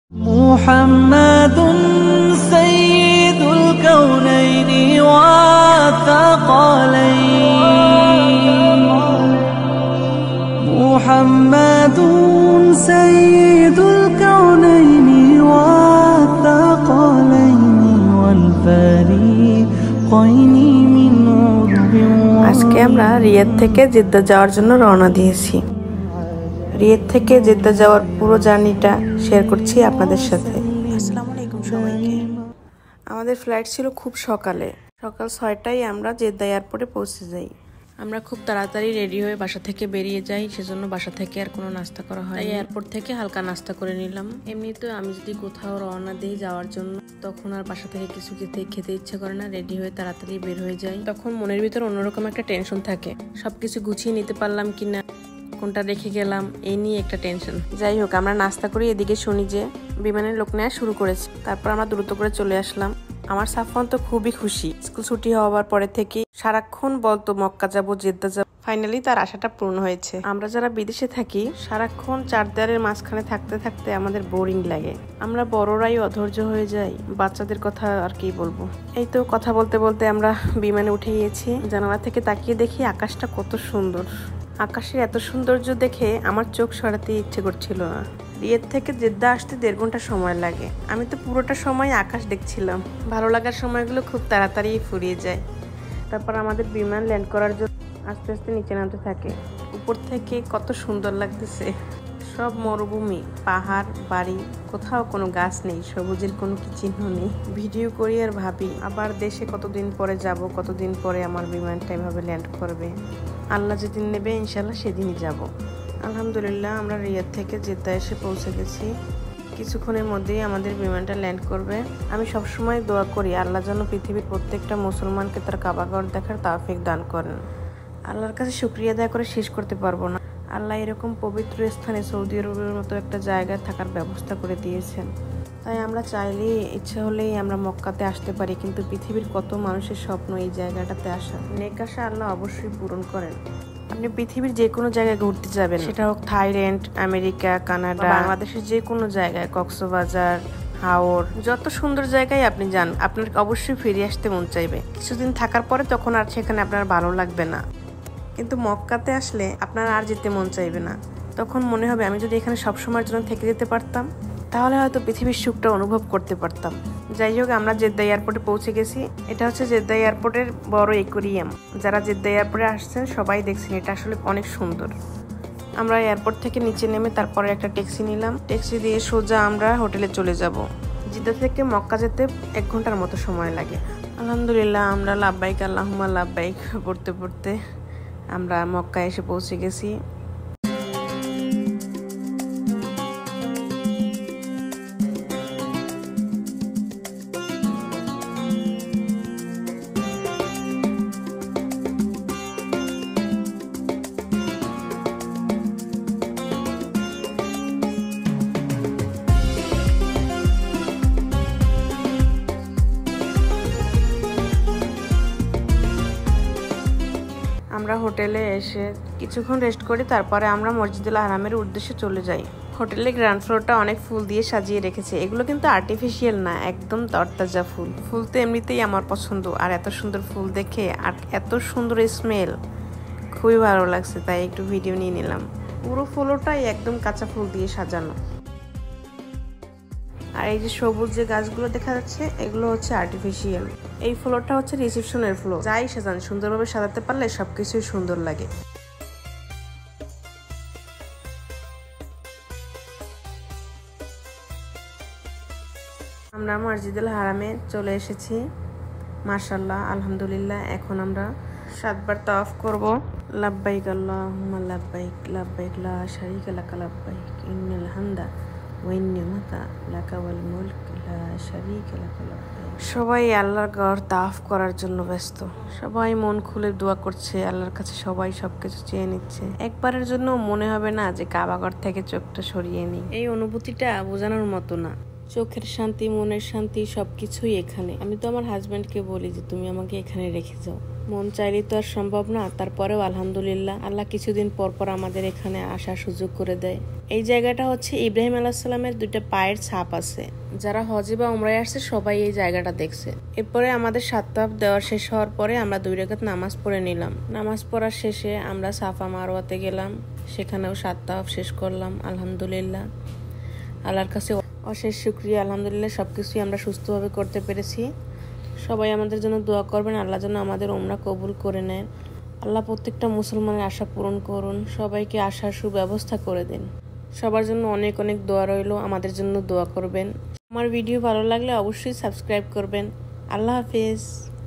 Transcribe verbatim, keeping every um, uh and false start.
মুহাম্মাদুন সাইয়্যিদুল কাউনাইনি ওয়া সাকালাইন মুহাম্মাদুন সাইয়্যিদুল কাউনাইনি ওয়া সাকালাইন ওয়াল ফারিকাইনি মিন উরবিন। আজকে আমরা রিয়াদ থেকে জেদ্দা যাওয়ার জন্য রওনা দিয়েছি। রিয়াদ থেকে জেদ্দা যাওয়ার পুরো জার্নিটা শেয়ার করছি আপনাদের সাথে। আসসালামু আলাইকুম সবাইকে। আমাদের ফ্লাইট ছিল খুব সকালে, সকাল ছয়টায় আমরা জেদ্দা এয়ারপোর্টে পৌঁছে যাই। আমরা খুব তাড়াতাড়ি রেডি হয়ে বাসা থেকে বেরিয়ে যাই, সেজন্য বাসা থেকে আর কোনো নাস্তা করা হয়। এয়ারপোর্ট থেকে হালকা নাস্তা করে নিলাম। এমনিতে আমি যদি কোথাও রওনা দিই যাওয়ার জন্য, তখন আর বাসা থেকে কিছু খেতে খেতে ইচ্ছে করে না, রেডি হয়ে তাড়াতাড়ি বের হয়ে যাই। তখন মনের ভিতর অন্যরকম একটা টেনশন থাকে, সবকিছু গুছিয়ে নিতে পারলাম কিনা, কোনটা রেখে গেলাম, এই নিয়ে একটা টেনশন। যাই হোক, আমরা নাস্তা করি, এদিকে শুনি যে বিমানের লোক নেওয়া শুরু করেছে। তারপর আমরা দ্রুত করে চলে আসলাম। আমার সাফওয়ান তো খুবই খুশি। স্কুল ছুটি হওয়ার পরে থেকে সারাক্ষণ বলতো মক্কা যাবো, জেদ্দা যাবো। ফাইনালি তার আশাটা পূর্ণ হয়েছে। আমরা যারা বিদেশে থাকি, সারাক্ষণ চার দেয়ালের মাঝখানে থাকতে থাকতে আমাদের বোরিং লাগে। আমরা বড়রাই অধৈর্য হয়ে যাই, বাচ্চাদের কথা আর কি বলবো। এই তো কথা বলতে বলতে আমরা বিমানে উঠে গিয়েছি। জানালা থেকে তাকিয়ে দেখি আকাশটা কত সুন্দর। আকাশের এত সৌন্দর্য দেখে আমার চোখ সরাতে ইচ্ছে করছিল না। রিয়াদ থেকে জেদ্দা আসতে দেড় ঘন্টা সময় লাগে। আমি তো পুরোটা সময় আকাশ দেখছিলাম। ভালো লাগার সময়গুলো খুব তাড়াতাড়ি ফুরিয়ে যায়। তারপর আমাদের বিমান ল্যান্ড করার জন্য আস্তে আস্তে নিচে নামতে থাকে। উপর থেকে কত সুন্দর লাগতেছে, সব মরুভূমি, পাহাড়, বাড়ি, কোথাও কোনো গাছ নেই, সবুজের কোনো কি চিহ্ন নেই। ভিডিও করি আর ভাবি আবার দেশে কতদিন পরে যাব, কতদিন পরে আমার বিমানটা এভাবে ল্যান্ড করবে। আল্লাহ যেদিন নেবে ইনশাল্লাহ সেদিনই যাব। আলহামদুলিল্লাহ আমরা রিয়াদ থেকে জেদ্দা এসে পৌঁছে গেছি। কিছুক্ষণের মধ্যেই আমাদের বিমানটা ল্যান্ড করবে। আমি সবসময় দোয়া করি আল্লাহ যেন পৃথিবীর প্রত্যেকটা মুসলমানকে তার কাবাঘর দেখার তৌফিক দান করেন। আল্লাহর কাছে শুকরিয়া আদায় করে শেষ করতে পারবো না। আল্লাহ এরকম পবিত্র স্থানে সৌদি আরবের মতো একটা জায়গায় থাকার ব্যবস্থা করে দিয়েছেন। তাই আমরা চাইলেই, ইচ্ছা হলেই আমরা মক্কাতে আসতে পারি, কিন্তু পৃথিবীর কত মানুষের স্বপ্ন এই জায়গাটাতে আসা। নেক আশা আল্লাহ অবশ্যই পূরণ করেন। আপনি পৃথিবীর যে কোনো জায়গায় ঘুরতে যাবেন, সেটা হোক থাইল্যান্ড, আমেরিকা, কানাডা, বাংলাদেশের যে কোনো জায়গায়, কক্সবাজার, হাওর, যত সুন্দর জায়গায় আপনি যান, আপনার অবশ্যই ফিরে আসতে মন চাইবে। কিছুদিন থাকার পরে তখন আর সেখানে আপনার ভালো লাগবে না, কিন্তু মক্কাতে আসলে আপনার আর যেতে মন চাইবে না। তখন মনে হবে আমি যদি এখানে সবসময়ের জন্য থেকে যেতে পারতাম, তাহলে হয়তো পৃথিবীর সুখটা অনুভব করতে পারতাম। যাই হোক, আমরা জেদ্দা এয়ারপোর্টে পৌঁছে গেছি। এটা হচ্ছে জেদ্দা এয়ারপোর্টের বড় অ্যাকোয়ারিয়াম। যারা জেদ্দা এয়ারপোর্টে আসছেন সবাই দেখছেন, এটা আসলে অনেক সুন্দর। আমরা এয়ারপোর্ট থেকে নিচে নেমে তারপরে একটা ট্যাক্সি নিলাম। ট্যাক্সি দিয়ে সোজা আমরা হোটেলে চলে যাব। জেদ্দা থেকে মক্কা যেতে এক ঘন্টার মতো সময় লাগে। আলহামদুলিল্লাহ আমরা লাব্বাইক আল্লাহুম্মা লাব্বাইক পড়তে পড়তে আমরা মক্কা এসে পৌঁছে গেছি। আমরা হোটেলে এসে কিছুক্ষণ রেস্ট করি, তারপরে আমরা মসজিদুল হারামের উদ্দেশ্যে চলে যাই। হোটেলের গ্রাউন্ড ফ্লোরটা অনেক ফুল দিয়ে সাজিয়ে রেখেছে। এগুলো কিন্তু আর্টিফিশিয়াল না, একদম তরতাজা ফুল। ফুল তো এমনিতেই আমার পছন্দ, আর এত সুন্দর ফুল দেখে আর এত সুন্দর স্মেল খুবই ভালো লাগছে, তাই একটু ভিডিও নিয়ে নিলাম। পুরো ফ্লোরটাই একদম কাঁচা ফুল দিয়ে সাজানো। আর এই যে সবুজ যে গাছগুলো দেখা যাচ্ছে, এগুলো হচ্ছে আর্টিফিশিয়াল। এই ফ্লোরটা হচ্ছে রিসেপশনের ফ্লোর। যাই সাজান, সুন্দরভাবে সাজাতে পারলে সবকিছুই সুন্দর লাগে। আমরা মসজিদুল হারামে চলে এসেছি। মাশাআল্লাহ, আলহামদুলিল্লাহ। এখন আমরা সাতবার তাওয়াফ করব। লাব্বাইক আল্লাহুম্মা লাব্বাইক, লাব্বাইক লা শারীকা লাকা লাব্বাইক, ইন্নাল হামদা ওয়ান নি'মাতা লাকা ওয়াল মুলক লা শারীকা লাকা লাব্বাইক। সবাই আল্লাহর ঘর তাওয়াফ করার জন্য ব্যস্ত। সবাই মন খুলে দোয়া করছে আল্লাহর কাছে, সবাই সবকিছু চেয়ে নিচ্ছে। একবারের জন্য মনে হবে না যে কাবাঘর থেকে চোখটা সরিয়ে নিই। এই অনুভূতিটা বোঝানোর মতো না। চোখের শান্তি, মনের শান্তি সবকিছুই এখানে। আমি তো আমার হাজব্যান্ডকে বলি যে তুমি আমাকে এখানে রেখে যাও। মন চাইলে তো আর সম্ভব না, তারপরেও আলহামদুলিল্লাহ আল্লাহ কিছুদিন পর পর আমাদের এখানে আসার সুযোগ করে দেয়। এই জায়গাটা হচ্ছে ইব্রাহিম আলাইহিস সালামের দুইটা পায়ের ছাপ আছে। যারা হজে বা উমরায় আসছে সবাই এই জায়গাটা দেখছে। এরপরে আমাদের সাত তাওয়াফ দেওয়া শেষ হওয়ার পরে আমরা দুই রাকাত নামাজ পড়ে নিলাম। নামাজ পড়ার শেষে আমরা সাফা মারওয়াতে গেলাম, সেখানেও সাত তাওয়াফ শেষ করলাম। আলহামদুলিল্লাহ আল্লাহর কাছে অশেষ শুকরিয়া, আলহামদুলিল্লাহ সবকিছুই আমরা সুস্থভাবে করতে পেরেছি। সবাই আমাদের জন্য দোয়া করবেন, আল্লাহ যেন আমাদের উমরা কবুল করে নেন। আল্লাহ প্রত্যেকটা মুসলমানের আশা পূরণ করুন, সবাইকে আসার সুব্যবস্থা করে দিন। সবার জন্য অনেক অনেক দোয়া রইল, আমাদের জন্য দোয়া করবেন। আমার ভিডিও ভালো লাগলে অবশ্যই সাবস্ক্রাইব করবেন। আল্লাহ হাফেজ।